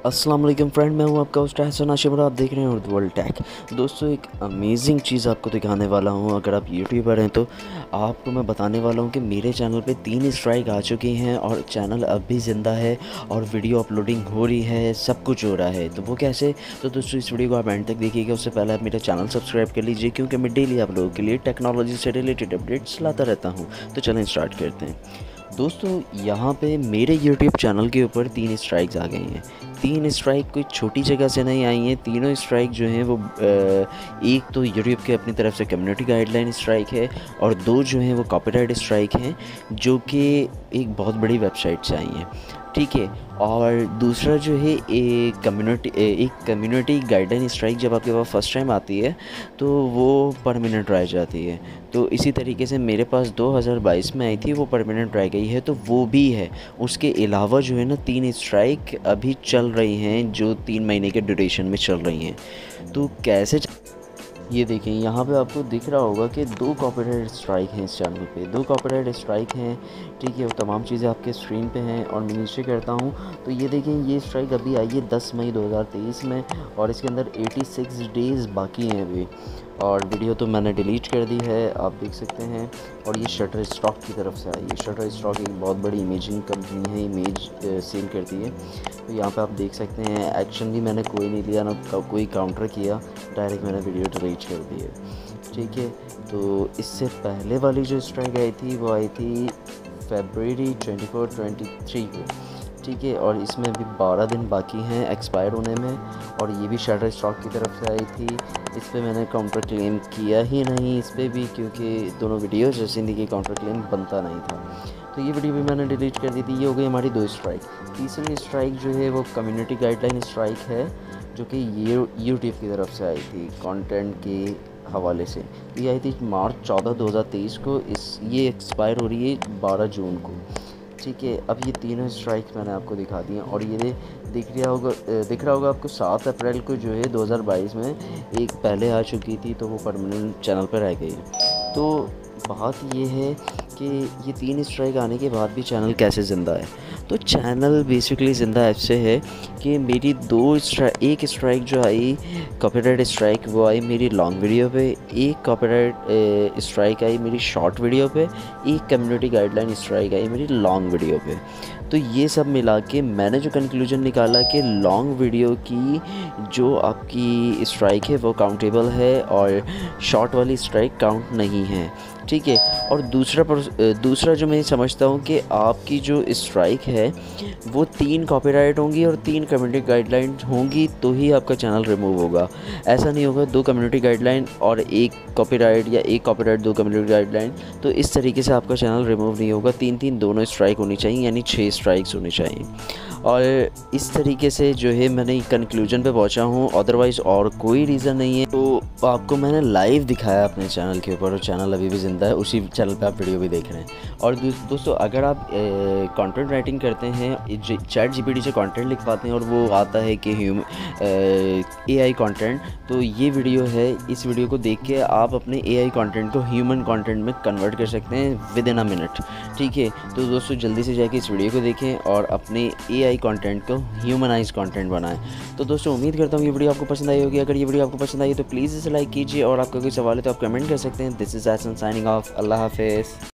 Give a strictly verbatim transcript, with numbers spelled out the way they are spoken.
अस्सलाम वालेकुम फ्रेंड, मैं हूं आपका होस्ट हसन हाशिम और आप देख रहे हैं उर्दू वर्ल्ड टेक। दोस्तों, एक अमेजिंग चीज़ आपको दिखाने वाला हूं। अगर आप यूट्यूबर हैं तो आपको मैं बताने वाला हूं कि मेरे चैनल पे तीन स्ट्राइक आ चुकी हैं और चैनल अब भी ज़िंदा है और वीडियो अपलोडिंग हो रही है, सब कुछ हो रहा है। तो वो कैसे? तो दोस्तों, इस वीडियो को आप एंड तक देखिएगा। उससे पहले आप मेरा चैनल सब्सक्राइब कर लीजिए, क्योंकि मैं डेली आप लोगों के लिए टेक्नोलॉजी से रिलेटेड अपडेट्स लाता रहता हूँ। तो चलें स्टार्ट करते हैं। दोस्तों, यहाँ पे मेरे यूट्यूब चैनल के ऊपर तीन स्ट्राइक्स आ गई हैं। तीन स्ट्राइक कोई छोटी जगह से नहीं आई हैं। तीनों स्ट्राइक जो हैं वो एक तो यूट्यूब के अपनी तरफ से कम्युनिटी गाइडलाइन स्ट्राइक है और दो जो हैं वो कॉपीराइट स्ट्राइक हैं, जो कि एक बहुत बड़ी वेबसाइट से आई हैं। ठीक है। और दूसरा जो है एक कम्युनिटी एक कम्युनिटी गाइडलाइन स्ट्राइक जब आपके पास फर्स्ट टाइम आती है तो वो परमानेंट रह जाती है। तो इसी तरीके से मेरे पास दो हज़ार बाईस में आई थी, वो परमानेंट रह गई है, तो वो भी है। उसके अलावा जो है ना, तीन स्ट्राइक अभी चल रही हैं जो तीन महीने के ड्यूरेशन में चल रही हैं। तो कैसे च... ये देखें, यहाँ पे आपको दिख रहा होगा कि दो कॉपीराइट स्ट्राइक हैं इस चैनल पे, दो कॉपीराइट स्ट्राइक हैं। ठीक है, वो तमाम चीज़ें आपके स्क्रीन पे हैं और मैं नीचे करता हूँ तो ये देखें, ये स्ट्राइक अभी आई है दस मई दो हज़ार तेईस में और इसके अंदर छियासी डेज़ बाकी हैं अभी। और वीडियो तो मैंने डिलीट कर दी है, आप देख सकते हैं। और ये शटर स्टॉक की तरफ से आई है। शटर स्टॉक एक बहुत बड़ी इमेजिंग कंपनी है, इमेज सेल करती है। तो यहाँ पे आप देख सकते हैं, एक्शन भी मैंने कोई नहीं लिया, ना कोई काउंटर किया, डायरेक्ट मैंने वीडियो डिलीट कर दी है। ठीक है। तो इससे पहले वाली जो स्ट्राइक आई थी वो आई थी फरवरी ट्वेंटी फोर ट्वेंटी थ्री को। ठीक है। और इसमें अभी बारह दिन बाकी हैं एक्सपायर होने में, और ये भी शटर स्टॉक की तरफ से आई थी। इस पर मैंने काउंटर क्लेम किया ही नहीं इस पर भी, क्योंकि दोनों वीडियोज़ जैसे इनकी काउंटर क्लेम बनता नहीं था। तो ये वीडियो भी मैंने डिलीट कर दी थी। ये हो गई हमारी दो स्ट्राइक। तीसरी स्ट्राइक जो है वो कम्युनिटी गाइडलाइन स्ट्राइक है, जो कि ये यूट्यूब की तरफ से आई थी कंटेंट के हवाले से। ये आई थी मार्च चौदह दो हज़ार तेईस को। इस ये एक्सपायर हो रही है बारह जून को। ठीक है। अब ये तीनों स्ट्राइक मैंने आपको दिखा दी हैं और ये दिख रहा होगा दिख रहा होगा आपको सात अप्रैल को जो है दो हज़ार बाईस में एक पहले आ चुकी थी, तो वो परमानेंट चैनल पर रह गई। तो बात ये है कि ये तीन स्ट्राइक आने के बाद भी चैनल कैसे ज़िंदा है। तो चैनल बेसिकली ज़िंदा ऐसे है कि मेरी दो स्ट्राइक एक स्ट्राइक जो आई कॉपीराइट स्ट्राइक, वो आई मेरी लॉन्ग वीडियो पे। एक कॉपीराइट स्ट्राइक आई मेरी शॉर्ट वीडियो पे। एक कम्युनिटी गाइडलाइन स्ट्राइक आई मेरी लॉन्ग वीडियो पे। तो ये सब मिला के मैंने जो कंक्लूजन निकाला कि लॉन्ग वीडियो की जो आपकी स्ट्राइक है वो काउंटेबल है और शॉर्ट वाली स्ट्राइक काउंट नहीं है। ठीक है। और दूसरा दूसरा जो मैं समझता हूँ कि आपकी जो स्ट्राइक है वो तीन कॉपीराइट होंगी और तीन कम्युनिटी गाइडलाइन होंगी तो ही आपका चैनल रिमूव होगा। ऐसा नहीं होगा दो कम्युनिटी गाइडलाइन और एक कॉपीराइट या एक कॉपीराइट दो कम्युनिटी गाइडलाइन, तो इस तरीके से आपका चैनल रिमूव नहीं होगा। तीन तीन दोनों स्ट्राइक होनी चाहिए, यानी छः स्ट्राइक्स होनी चाहिए। और इस तरीके से जो है मैंने कंक्लूजन पे पहुंचा हूं, अदरवाइज़ और कोई रीज़न नहीं है। तो आपको मैंने लाइव दिखाया अपने चैनल के ऊपर और चैनल अभी भी ज़िंदा है, उसी चैनल पे आप वीडियो भी देख रहे हैं। और दोस्तों, अगर आप कंटेंट राइटिंग करते हैं, चैट जीपीटी से कंटेंट लिखवाते हैं और वो आता है कि ह्यूम एआई कंटेंट, तो ये वीडियो है, इस वीडियो को देख के आप अपने एआई कंटेंट को ह्यूमन कंटेंट में कन्वर्ट कर सकते हैं विद इन अ मिनट। ठीक है। तो दोस्तों, जल्दी से जाके इस वीडियो को देखें और अपने एआई कंटेंट को ह्यूमनाइज कंटेंट बनाएं। तो दोस्तों, उम्मीद करता हूँ ये वीडियो आपको पसंद आई होगी। अगर ये वीडियो आपको पसंद आई तो प्लीज़ इसे लाइक कीजिए और आपका कोई सवाल है तो आप कमेंट कर सकते हैं। This is Hasan signing off. अल्लाह हाफिज़।